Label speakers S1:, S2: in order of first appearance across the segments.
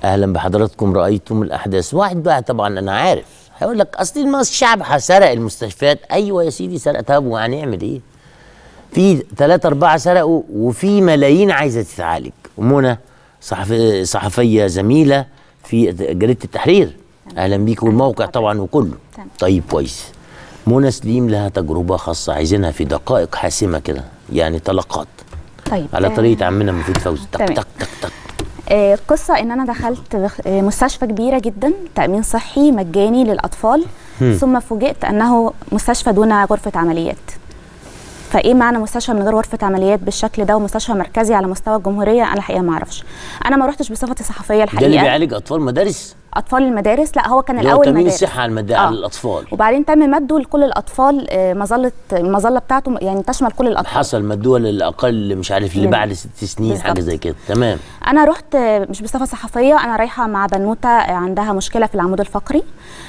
S1: اهلا بحضراتكم. رايتم الاحداث. واحد بقى طبعا انا عارف هيقول لك اصل الشعب سرق المستشفيات. ايوه يا سيدي سرق. طب وهنعمل ايه؟ في 3 4 سرقوا وفي ملايين عايزه تتعالج. ومنى صحفيه زميله في جريده التحرير. اهلا بيك. والموقع طبعا وكله. طيب كويس. منى سليم لها تجربه خاصه عايزينها في دقائق حاسمه كده، يعني طلقات.
S2: طيب
S1: على طريقه عمنا مفيد فوزي. تك تك تك تك.
S2: قصة ان انا دخلت مستشفى كبيرة جدا، تأمين صحي مجاني للأطفال، ثم فوجئت انه مستشفى دون غرفة عمليات. فايه معنى مستشفى من غير غرفة عمليات بالشكل ده ومستشفى مركزي على مستوى الجمهورية؟ انا الحقيقة ما اعرفش. انا ما رحتش بصفتي صحفية الحقيقة.
S1: ده اللي بيعالج اطفال مدارس؟
S2: اطفال المدارس؟ لا، هو كان الاول
S1: تامين
S2: مدارس
S1: الصحه على على الاطفال،
S2: وبعدين تم مده لكل الاطفال. المظله بتاعته يعني تشمل كل الاطفال.
S1: حصل مدوها للاقل مش عارف اللي بعد 6 سنين بالزبط. حاجه زي كده. تمام.
S2: انا رحت مش بصفه صحفيه، انا رايحه مع بنوته عندها مشكله في العمود الفقري،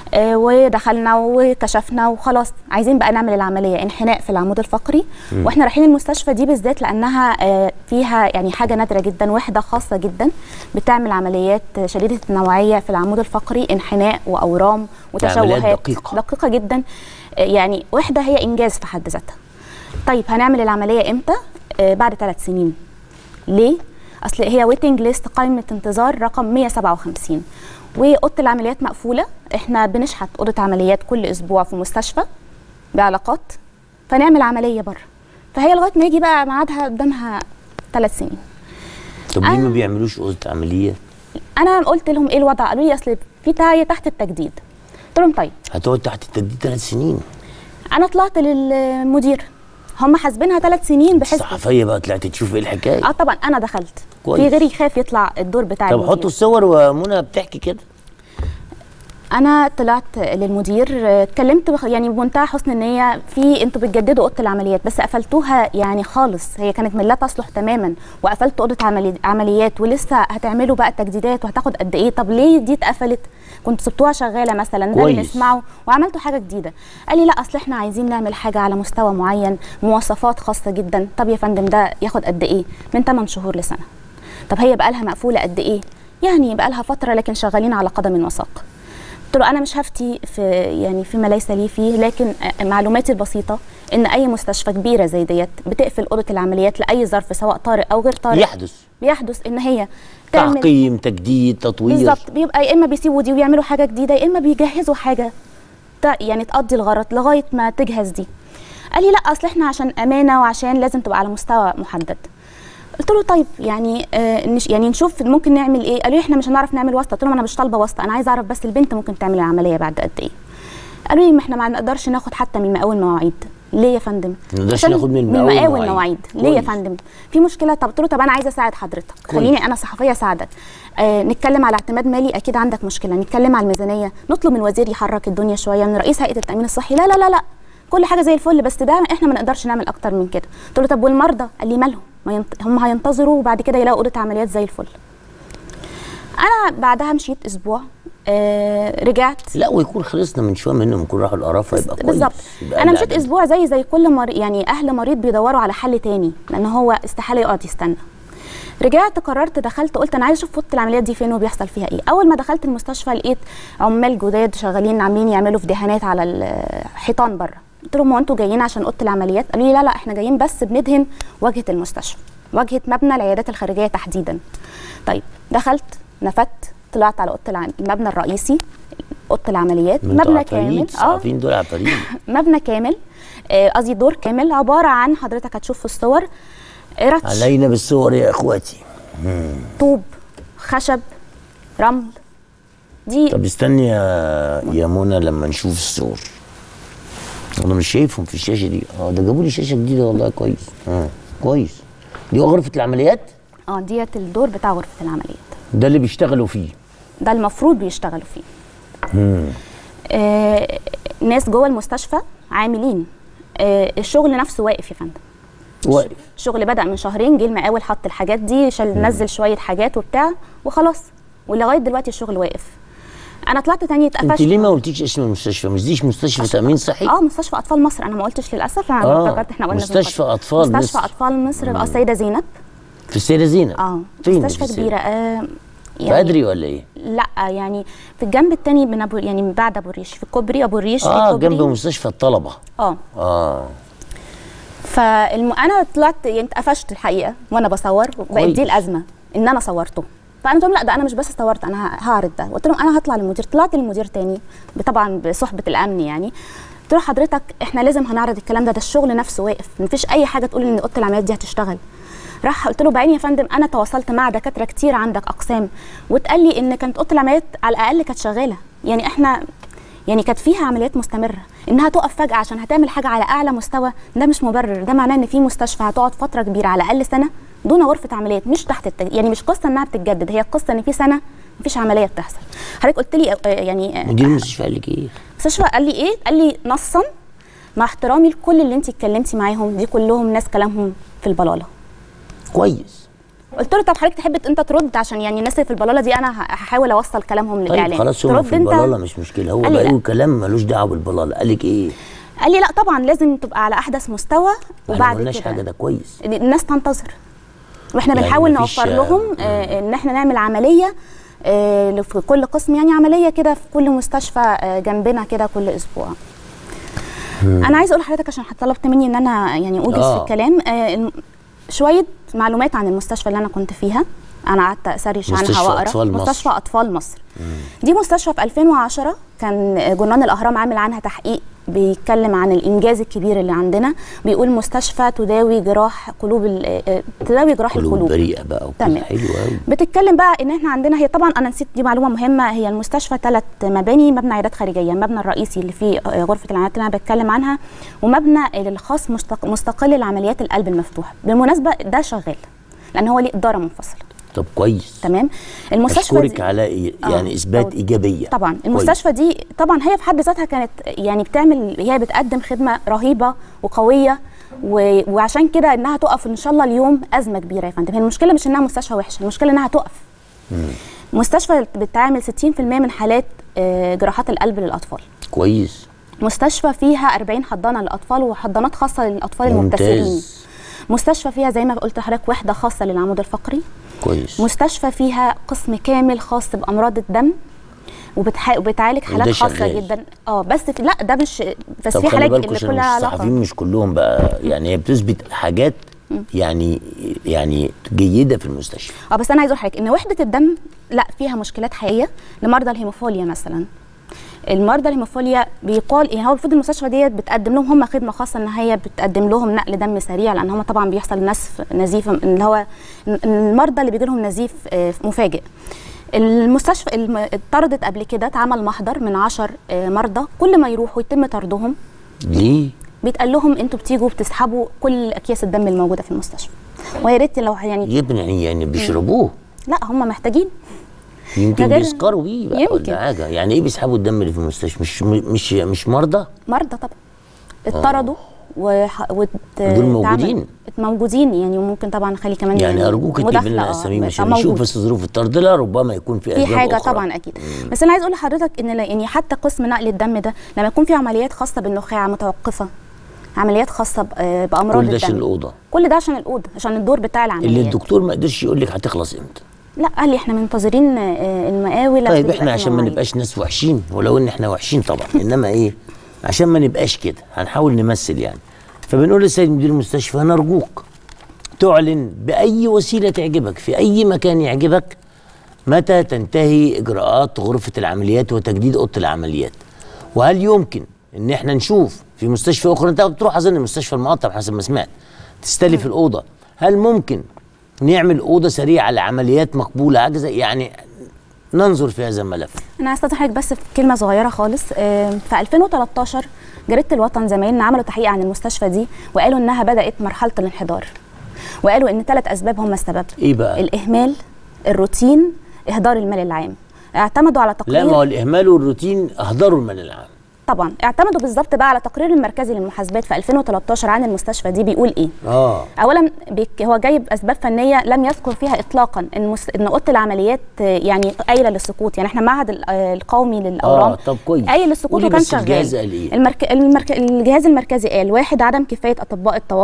S2: ودخلنا وكشفنا وخلاص عايزين بقى نعمل العمليه انحناء في العمود الفقري. واحنا رايحين المستشفى دي بالذات لانها فيها يعني حاجه نادره جدا، وحده خاصه جدا بتعمل عمليات شديده النوعيه في العمود الفقري، انحناء واورام وتشوهات دقيقه جدا. يعني وحده هي انجاز في حد ذاتها. طيب هنعمل العمليه امتى؟ بعد 3 سنين. ليه؟ اصل هي ويتنج ليست، قائمه انتظار رقم 157، واوضه العمليات مقفوله. احنا بنشحت اوضه عمليات كل اسبوع في مستشفى بعلاقات، فنعمل عمليه بره. فهي لغايه ما يجي بقى ميعادها قدامها 3 سنين.
S1: طب ليه ما بيعملوش اوضه عمليات؟
S2: انا قلت لهم ايه الوضع؟ قالوا لي اصل في تعايه تحت التجديد. قلت لهم طيب
S1: هتقعد تحت التجديد 3 سنين.
S2: انا طلعت للمدير، هم حاسبينها 3 سنين بحسب.
S1: الصحفيه بقى طلعت تشوف ايه الحكايه؟
S2: طبعا انا دخلت
S1: كويس.
S2: في غيري يخاف يطلع الدور بتاع
S1: طب حطوا الصور ومنى بتحكي كده.
S2: انا طلعت للمدير، اتكلمت يعني بمنتهى حسن النيه، في انتوا بتجددوا اوضه العمليات بس قفلتوها يعني خالص، هي كانت من لا تصلح تماما، وقفلت اوضه عمليات ولسه هتعملوا بقى تجديدات وهتاخد قد ايه؟ طب ليه دي اتقفلت؟ كنت سبتوها شغاله مثلا، ده اللي نسمعه، وعملتوا حاجه جديده. قال لي لا اصل احنا عايزين نعمل حاجه على مستوى معين، مواصفات خاصه جدا. طب يا فندم ده ياخد قد ايه؟ من 8 شهور لسنه. طب هي بقى لها مقفوله قد ايه؟ يعني بقى لها فتره لكن شغالين على قدم وساق. قلت له انا مش هفتي في يعني فيما ليس لي فيه، لكن معلوماتي البسيطه ان اي مستشفى كبيره زي ديت بتقفل اوضه العمليات لاي ظرف سواء طارئ او غير طارئ. بيحدث ان هي تعمل
S1: تعقيم، تجديد، تطوير.
S2: بالظبط. بيبقى يا اما بيسيبوا دي ويعملوا حاجه جديده، يا اما بيجهزوا حاجه يعني تقضي الغرض لغايه ما تجهز دي. قال لي لا اصل احنا عشان امانه وعشان لازم تبقى على مستوى محدد. قلت له طيب يعني يعني نشوف ممكن نعمل ايه. قالوا لي احنا مش هنعرف نعمل واسطه. قلت لهم انا مش طالبه واسطه، انا عايزه اعرف بس البنت ممكن تعمل العمليه بعد قد ايه. قالوا لي ما احنا ما نقدرش ناخد حتى من مقاول المواعيد. ليه يا فندم؟
S1: ما نقدرش ناخد من
S2: مقاول المواعيد. ليه يا فندم؟ في مشكله. طب قلت له طب انا عايزه اساعد حضرتك، خليني انا صحفيه اساعدك. نتكلم على اعتماد مالي، اكيد عندك مشكله. نتكلم على الميزانيه، نطلب من الوزير يحرك الدنيا شويه، من رئيس هيئه التامين الصحي. لا لا لا لا كل حاجه زي الفل، بس ده احنا ما نقدرش نعمل اكتر من كده. قلت له طب والمرضى؟ قال لي مالهم؟ هم هينتظروا وبعد كده يلاقوا اوضه عمليات زي الفل. انا بعدها مشيت اسبوع، رجعت.
S1: لا ويكون خلصنا من شويه منهم، يكون راحوا القرافه يبقى كويس.
S2: بالظبط. انا مشيت اسبوع زي كل مريض، يعني اهل مريض بيدوروا على حل تاني لان هو استحاله يقعد يستنى. رجعت قررت، دخلت قلت انا عايزه اشوف اوضه العمليات دي فين وبيحصل فيها ايه. اول ما دخلت المستشفى لقيت عمال جداد شغالين عاملين يعملوا في دهانات على الحيطان بره. قلت لهم هو انتوا جايين عشان اوضه العمليات؟ قالوا لي لا لا احنا جايين بس بندهن واجهه المستشفى، واجهه مبنى العيادات الخارجيه تحديدا. طيب دخلت، نفدت، طلعت على اوضه المبنى الرئيسي، اوضه العمليات، مبنى كامل.
S1: عارفين دول عفاريت.
S2: مبنى كامل، قصدي دور كامل، عباره عن حضرتك هتشوف في الصور رتش
S1: علينا بالصور يا اخواتي،
S2: طوب، خشب، رمل. دي
S1: طب استني يا منى لما نشوف الصور. انا مش شايفهم في الشاشه دي. ده جابوا لي شاشه جديده والله. كويس. كويس. دي غرفه العمليات؟
S2: ديت الدور بتاع غرفه العمليات،
S1: ده اللي بيشتغلوا فيه، ده
S2: المفروض بيشتغلوا فيه. ناس جوه المستشفى عاملين. الشغل نفسه واقف يا فندم،
S1: واقف.
S2: الشغل بدأ من شهرين، جه المقاول حط الحاجات دي، نزل شويه حاجات وبتاع وخلاص، ولغايه دلوقتي الشغل واقف. انا طلعت تاني اتقفشت.
S1: انت ليه ما قلتيش اسم المستشفى؟ مش ديش مستشفى تامين صحي؟
S2: مستشفى اطفال مصر. انا ما قلتش للاسف، انا افتكرت احنا قلنا
S1: مستشفى اطفال مصر.
S2: مستشفى اطفال مصر. السيده زينب.
S1: في السيده زينب.
S2: فين؟ مستشفى كبيره. يعني
S1: بدري ولا ايه؟
S2: لا يعني في الجنب الثاني من يعني من بعد ابو الريش، في كوبري ابو الريش. في كوبري
S1: جنب مستشفى الطلبه.
S2: انا طلعت يعني اتقفشت الحقيقه وانا بصور، بقت دي الازمه ان انا صورته. فانا قلت لهم لا ده انا مش بس صورت، انا هعرض ده. قلت لهم انا هطلع للمدير. طلعت للمدير تاني طبعا بصحبه الامن يعني. قلت له حضرتك احنا لازم هنعرض الكلام ده الشغل نفسه واقف، مفيش اي حاجه تقول ان اوضه العمليات دي هتشتغل. راح قلت له بعيني يا فندم انا تواصلت مع دكاتره كتير عندك اقسام واتقال لي ان كانت اوضه العمليات على الاقل كانت شغاله، يعني احنا يعني كانت فيها عمليات مستمره. انها تقف فجاه عشان هتعمل حاجه على اعلى مستوى ده مش مبرر، ده معناه ان في مستشفى هتقعد فتره كبيره على الاقل سنه دون غرفه عمليات، مش تحت يعني مش قصه انها بتتجدد، هي قصه ان في سنه مفيش عمليه بتحصل. حضرتك قلت لي يعني
S1: مدير المستشفى قال لك ايه؟
S2: المستشفى قال لي ايه؟ قال لي نصا مع احترامي لكل اللي انت اتكلمتي معاهم دي كلهم ناس كلامهم في البلاله.
S1: كويس.
S2: قلت له طب حضرتك تحب انت ترد عشان يعني الناس اللي في البلاله دي انا هحاول اوصل كلامهم للاعلام.
S1: طيب خلاص هم في البلاله مش مشكله، هو بقى يقول كلام ملوش دعوه بالبلاله. قال لك ايه؟
S2: قال لي لا طبعا لازم تبقى على احدث مستوى وبعد كده.
S1: ما قلناش حاجه، ده كويس.
S2: الناس تنتظر واحنا يعني بنحاول نوفر لهم ان احنا نعمل عمليه في كل قسم، يعني عمليه كده في كل مستشفى جنبنا كده كل اسبوع. انا عايزه اقول لحضرتك عشان طلبت مني ان انا يعني اوجز في الكلام شويه معلومات عن المستشفى اللي انا كنت فيها. انا قعدت اسرش عنها واقرا. مستشفى اطفال مصر. دي مستشفى في 2010 كان جورنال الاهرام عامل عنها تحقيق بيتكلم عن الانجاز الكبير اللي عندنا، بيقول مستشفى تداوي جراح قلوب تداوي جراح القلوب
S1: بريئه بقى وكده. حلو قوي.
S2: بتتكلم بقى ان احنا عندنا، هي طبعا انا نسيت دي معلومه مهمه، هي المستشفى 3 مباني، مبنى عيادات خارجيه، المبنى الرئيسي اللي فيه غرفه العمليات اللي انا بتكلم عنها، ومبنى الخاص مستقل لعمليات القلب المفتوح. بالمناسبه ده شغال لان هو ليه اداره منفصله.
S1: طب كويس.
S2: تمام. المستشفى
S1: اشكرك على يعني اثبات ايجابيه.
S2: طبعا المستشفى دي طبعا هي في حد ذاتها كانت يعني هي بتقدم خدمه رهيبه وقويه، وعشان كده انها تقف ان شاء الله اليوم ازمه كبيره يا فندم. هي المشكله مش انها مستشفى وحشه، المشكله انها تقف. مستشفى بتعمل 60% من حالات جراحات القلب للاطفال.
S1: كويس.
S2: مستشفى فيها 40 حضانه للاطفال وحضانات خاصه للاطفال المبتسرين. مستشفى فيها زي ما قلت لحضرتك وحده خاصه للعمود الفقري.
S1: كويس.
S2: مستشفى فيها قسم كامل خاص بامراض الدم وبتعالج حالات خاصه جدا. بس لا ده مش بس في حالات اللي كلها علاقه.
S1: الصحفيين مش كلهم بقى يعني هي بتثبت حاجات يعني جيده في المستشفى.
S2: بس انا عايزه اقول لحضرتك ان وحده الدم لا فيها مشكلات حقيقيه لمرضى الهيموفيليا مثلا. المرضى الهيموفيليا بيقال يعني هو المفروض المستشفى ديت بتقدم لهم هم خدمه خاصه ان هي بتقدم لهم نقل دم سريع، لان هم طبعا بيحصل نزيف اللي هو المرضى اللي بيجي لهم نزيف مفاجئ. المستشفى اتطردت قبل كده، اتعمل محضر من 10 مرضى، كل ما يروحوا يتم طردهم.
S1: ليه؟
S2: بيتقال لهم انتوا بتيجوا بتسحبوا كل اكياس الدم الموجوده في المستشفى. ويا ريت لو
S1: يعني بيشربوه.
S2: لا هم محتاجين
S1: يمكن بيسكروا بيه بقى ولا حاجه. يعني ايه بيسحبوا الدم اللي في المستشفى؟ مش مرضى
S2: طبعا اتطردوا
S1: دول
S2: موجودين يعني. وممكن طبعا نخلي كمان
S1: يعني ارجوك اكتب لنا اساميهم عشان نشوف بس ظروف الطرد. لا ربما يكون في اسباب
S2: حاجه
S1: أخرى.
S2: طبعا اكيد. بس انا عايز اقول لحضرتك ان يعني حتى قسم نقل الدم ده لما يكون في عمليات خاصه بالنخاع متوقفه، عمليات خاصه بامراض الدم،
S1: كل ده عشان الاوضه،
S2: كل ده عشان الاوضه، عشان الدور بتاع العمليات
S1: اللي الدكتور ما قدرش يقول لك هتخلص امتى.
S2: لا قال لي احنا منتظرين المقاول.
S1: طيب احنا عشان ما نبقاش ناس وحشين، ولو ان احنا وحشين طبعا انما ايه عشان ما نبقاش كده هنحاول نمثل يعني. فبنقول للسيد مدير المستشفى نرجوك تعلن باي وسيله تعجبك في اي مكان يعجبك متى تنتهي اجراءات غرفه العمليات وتجديد اوضه العمليات، وهل يمكن ان احنا نشوف في مستشفى اخرى، انت بتروح اظن مستشفى المقطم حسب ما سمعت تستلف الاوضه، هل ممكن نعمل اوضه سريعه لعمليات مقبوله عجزه؟ يعني ننظر في هذا الملف.
S2: انا هستضحك بس في كلمه صغيره خالص. في 2013 جريده الوطن زمايلنا عملوا تحقيق عن المستشفى دي وقالوا انها بدات مرحله الانحدار، وقالوا ان 3 اسباب هم السبب.
S1: ايه بقى؟
S2: الاهمال، الروتين، اهدار المال العام. اعتمدوا على تقرير.
S1: لا ما هو الاهمال والروتين اهدروا المال العام
S2: طبعا. اعتمدوا بالظبط بقى على تقرير المركزي للمحاسبات في 2013 عن المستشفى دي. بيقول ايه؟ اولا هو جايب اسباب فنيه لم يذكر فيها اطلاقا ان اوضه العمليات يعني قايله للسقوط. يعني احنا معهد القومي للاورام
S1: طب كويس
S2: قايل للسقوط وكان شغال.
S1: الجهاز قال ايه؟
S2: الجهاز المركزي قال 1 عدم كفايه اطباء الطوارئ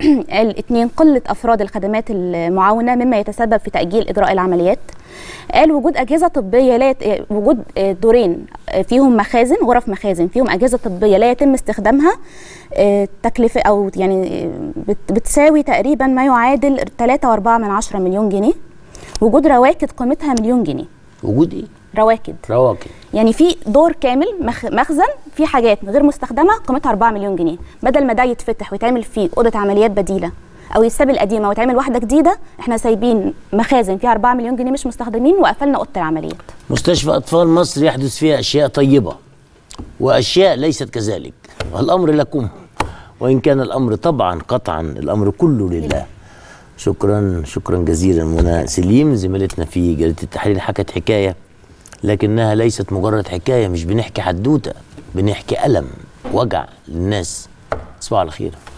S2: قال 2 قلة أفراد الخدمات المعاونة مما يتسبب في تأجيل إجراء العمليات. قال وجود أجهزة طبية وجود دورين فيهم مخازن، غرف مخازن فيهم أجهزة طبية لا يتم استخدامها، تكلفة أو يعني بتساوي تقريبا ما يعادل 3.4 مليون جنيه. وجود رواكد قيمتها مليون جنيه.
S1: وجود ايه؟
S2: رواكد. يعني في دور كامل مخزن في حاجات غير مستخدمه قيمتها 4 مليون جنيه، بدل ما ده يتفتح ويتعمل فيه اوضه عمليات بديله او يتساب القديمه ويتعمل واحده جديده، احنا سايبين مخازن فيها 4 مليون جنيه مش مستخدمين وقفلنا اوضه العمليات.
S1: مستشفى اطفال مصر يحدث فيها اشياء طيبه واشياء ليست كذلك، والامر لكم، وان كان الامر طبعا قطعا الامر كله لله. شكرا جزيلا منى سليم زميلتنا في جريده التحرير، حكت حكايه لكنها ليست مجرد حكايه، مش بنحكي حدوته، بنحكي الم وجع للناس. تصبحوا على خير.